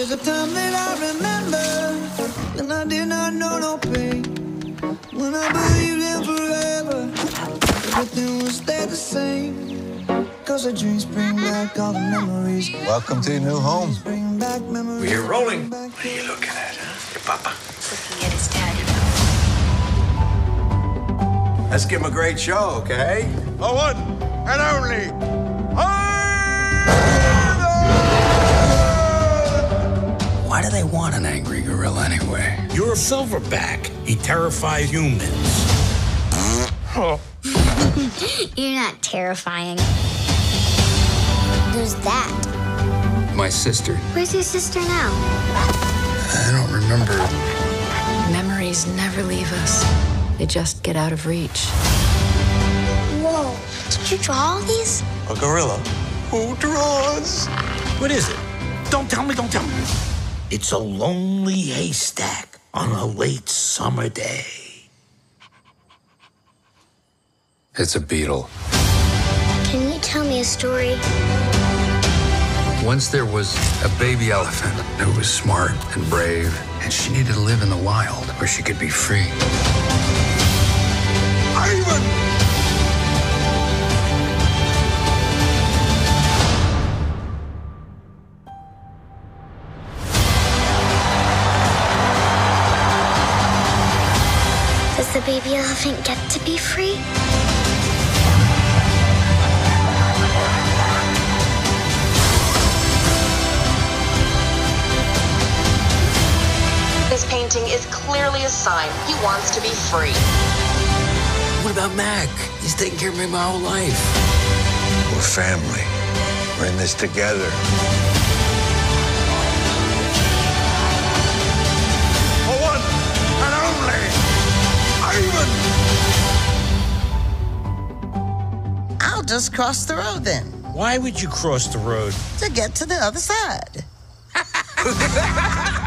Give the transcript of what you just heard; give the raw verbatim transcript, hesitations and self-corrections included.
There's a time that I remember when I did not know no pain, when I believed in forever, everything would stay the same. Cause the dreams bring back all the memories. Welcome to your new home. Bring back memories. We're rolling. What are you looking at, huh? Your papa. Looking at his daddy. Let's give him a great show, okay? The one and only. Why do they want an angry gorilla anyway? You're a silverback. He terrifies humans. Oh. You're not terrifying. Who's that? My sister. Where's your sister now? I don't remember. Memories never leave us. They just get out of reach. Whoa. Did you draw all these? A gorilla. Who draws? What is it? Don't tell me, don't tell me. It's a lonely haystack on a late summer day. It's a beetle. Can you tell me a story? Once there was a baby elephant who was smart and brave, and she needed to live in the wild where she could be free. Ivan! Does the baby elephant get to be free? This painting is clearly a sign he wants to be free. What about Mac? He's taken care of me my whole life. We're family. We're in this together. The one and only. Ivan! I'll just cross the road then. Why would you cross the road? To get to the other side.